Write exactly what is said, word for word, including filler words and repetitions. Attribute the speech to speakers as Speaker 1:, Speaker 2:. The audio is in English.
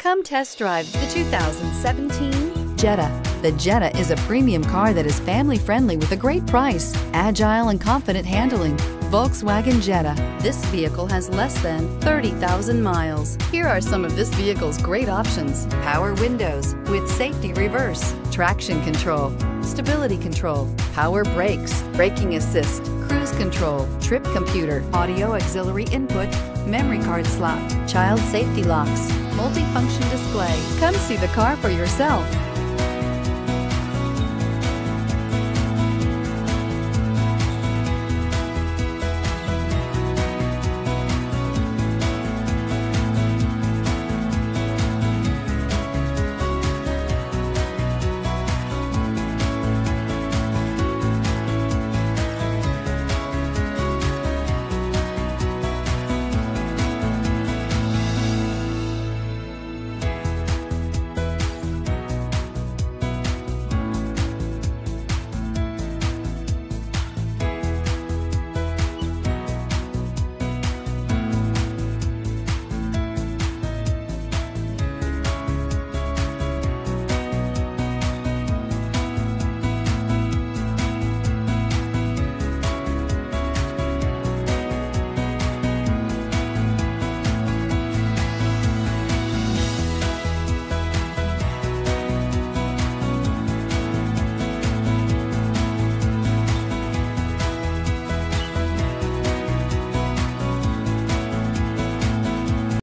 Speaker 1: Come test drive the two thousand seventeen Jetta. The Jetta is a premium car that is family-friendly with a great price, agile and confident handling. Volkswagen Jetta. This vehicle has less than thirty thousand miles. Here are some of this vehicle's great options: power windows with safety reverse, traction control, stability control, power brakes, braking assist, cruise control, trip computer, audio auxiliary input, memory card slot, child safety locks, multifunction display. Come see the car for yourself.